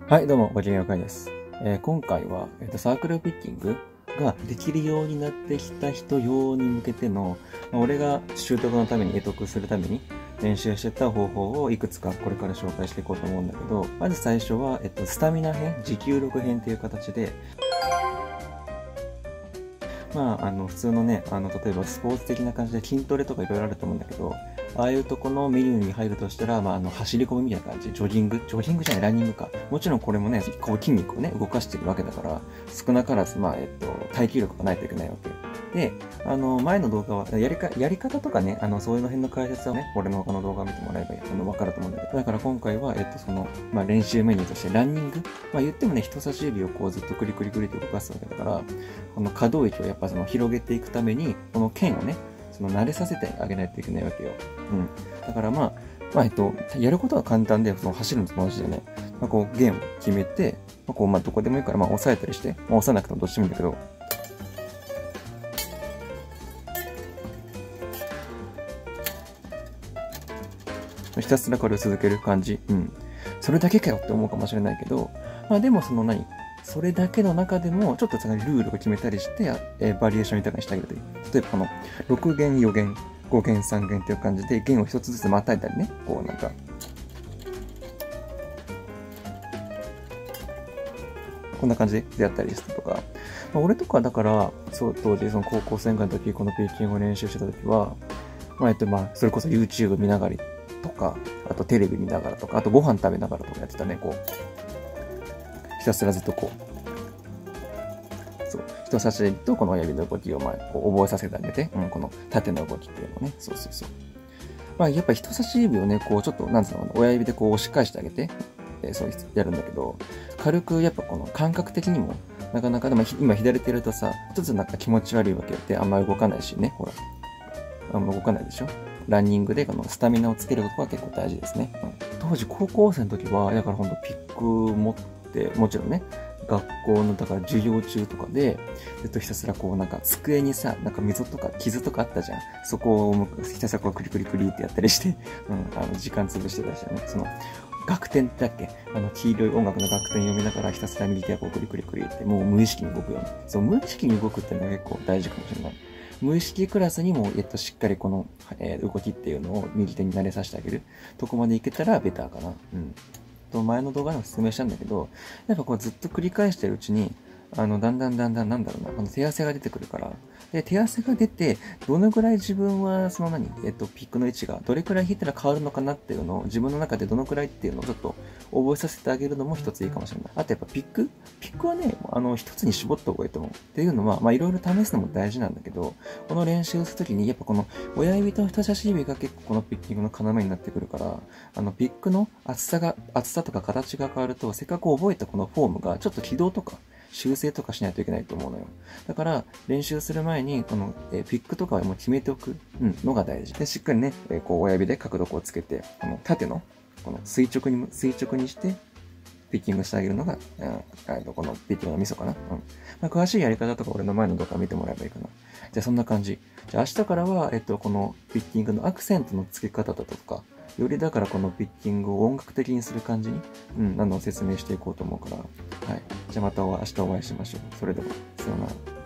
はい、どうも、ごきげんようかいです。今回は、サークルピッキングができるようになってきた人用に向けての、俺が習得のために、得得するために練習してた方法をいくつかこれから紹介していこうと思うんだけど、まず最初は、スタミナ編、持久力編っていう形で、普通のね、例えばスポーツ的な感じで筋トレとかいろいろあると思うんだけど、ああいうとこのメニューに入るとしたら、走り込みみたいな感じ。ジョギングじゃない、ランニングか。もちろんこれもね、こう筋肉をね、動かしてるわけだから、少なからず、耐久力がないといけないわけ。で、前の動画は、やり方とかね、そういうの辺の解説はね、俺の他の動画を見てもらえばわかると思うんだけど、だから今回は、練習メニューとしてランニング。言ってもね、人差し指をこうずっとクリクリクリって動かすわけだから、この可動域をやっぱ広げていくために、この剣をね、慣れさせてあげないといけないわけよ。だからやることは簡単で、走るのと同じでね、こう、弦を決めて、どこでもいいから、押さえたりして、押さなくてもどっちでもいいんだけど、ひたすらこれを続ける感じ。それだけかよって思うかもしれないけど、でもそれだけの中でも、ちょっとルールを決めたりして、バリエーション豊かにしてあげるといい。例えばこの、6弦、4弦、5弦、3弦っていう感じで、弦を一つずつまたいだりね、こうこんな感じでやったりしたとか。俺とかだから、当時高校生ぐらいの時、このピッキングを練習してた時は、それこそ YouTube 見ながらとか、あとテレビ見ながらとか、あとご飯食べながらとかやってたね、こう。ひたすらずっとこう。そう。人差し指とこの親指の動きをこう覚えさせてあげて、この縦の動きっていうのをね。そう。やっぱ人差し指をね、こうちょっと、親指でこう押し返してあげて、そうやるんだけど、軽くやっぱこの感覚的にも、なかなか、でも今左手やるとさ、ちょっと気持ち悪いわけよってあんまり動かないしね、ほら。あんま動かないでしょ。ランニングでこのスタミナをつけることが結構大事ですね。当時高校生の時は、だからほんとピック持って、もちろんね、学校の、だから授業中とかで、ひたすらこう机にさ、溝とか傷とかあったじゃん。そこをひたすらこうクリクリクリってやったりして、時間潰してたしね。楽天だっけ黄色い音楽の楽天読みながらひたすら右手がこうクリクリクリって、もう無意識に動くよね。そう、無意識に動くっていうのが結構大事かもしれない。無意識クラスにも、しっかりこの、動きっていうのを右手に慣れさせてあげるとこまでいけたらベターかな。前の動画でも説明したんだけど、やっぱこうずっと繰り返してるうちに、だんだん、なんだろうな、この手汗が出てくるから。で、手汗が出て、どのぐらい自分は、ピックの位置が、どれくらい引いたら変わるのかなっていうのを、自分の中でどのくらいっていうのをちょっと覚えさせてあげるのも一ついいかもしれない。あとやっぱピックはね、一つに絞った方がいいと思う。っていうのは、いろいろ試すのも大事なんだけど、この練習するときに、やっぱこの親指と人差し指が結構このピッキングの要になってくるから、ピックの厚さとか形が変わると、せっかく覚えたこのフォームが、ちょっと軌道とか、修正とかしないといけないと思うのよ。だから、練習する前に、この、ピックとかはもう決めておく、のが大事。で、しっかりね、こう、親指で角度をつけて、この縦の、この垂直にして、ピッキングしてあげるのが、このピッキングのミソかな。詳しいやり方とか俺の前の動画見てもらえばいいかな。じゃあそんな感じ。じゃあ明日からは、このピッキングのアクセントの付け方だとか、よりだからこのピッキングを音楽的にする感じに、説明していこうと思うから。はい。じゃあまた明日お会いしましょう。それでは、さようなら。